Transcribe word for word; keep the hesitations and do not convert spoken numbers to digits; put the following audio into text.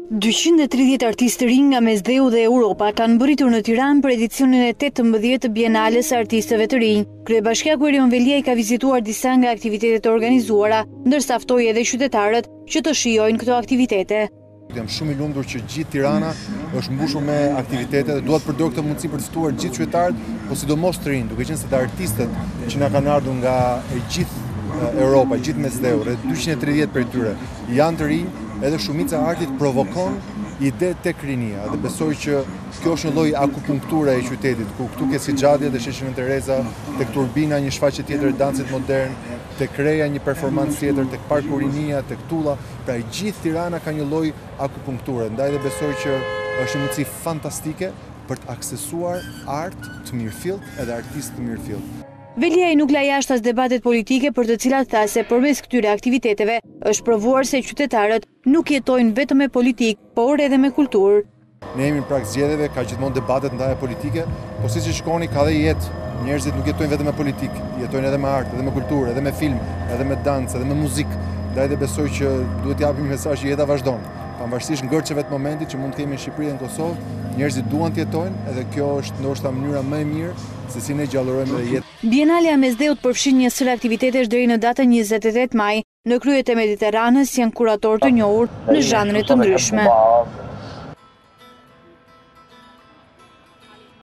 dyqind e tridhjetë artistë të rinj nga Mesdheut dhe Europa kanë mbërritur në Tiranë për edicionin e tetëmbëdhjetë të Bienales së artistëve të rinj. Kryebashkiaku Erion Veliaj ka vizituar disa nga aktivitetet organizuara, ndërsa ftoi edhe qytetarët që të shijojnë këto aktivitete. Jam shumë i lumtur që gjithë Tirana është mbushur me aktivitete dhe dua të përdor këtë mundësi për të ftuar gjithë qytetarët, po sidomos të rinj, duke qenë se të artistët që na kanë ardhur nga e gjithë Europa, gjithë Mesdheut, rreth dyqind e tridhjetë prej tyre janë të rinj, edhe shumica e artit provokon ide tek rinia dhe besoj që kjo është një lloj akupunkture e qytetit, ku këtu ke Sixhadia dhe Sheshin Tereza, tek Turbina një shfaqje tjetër e dancit modern, tek Reja një performancë tjetër, tek Parku Rinia, tek Tulla, pra gjithë Tirana ka një lloj akupunkture. Ndaj dhe besoj që është një mundësi fantastike për të aksesuar art të mirëfillt edhe artistë të mirëfillt. Veliaj nuk la jashtë as debatet politike për të cilat tha se përmes këtyre aktiviteteve është provuar se qytetarët nuk jetojnë vetëm me politikë, por edhe me kulturë. Ne jemi në prag zgjedhjeve, ka gjithmonë debatet ndaje politike, po siç e shikoni ka dhe jetë. Njerëzit nuk jetojnë vetëm me politikë, jetojnë edhe me art, edhe me kulturë, edhe me film, edhe me dancë, edhe me muzikë. Ndaj dhe besoj që duhet t'japim mesazh që jeta vazhdon. Pavarësisht ngërçeve të momentit që mund të kemi në Shqipëri dhe në Kosovë, njerëzit duan të jetojnë, edhe kjo është ndoshta mënyra më e mirë se si ne gjallërojmë edhe jetën. Bienalja Mesdheut përfshin një sër aktivitetesh deri në datën njëzet e tetë maj. Në kryet e Mediteranës janë kuratorë të njohur në zhanre të ndryshme.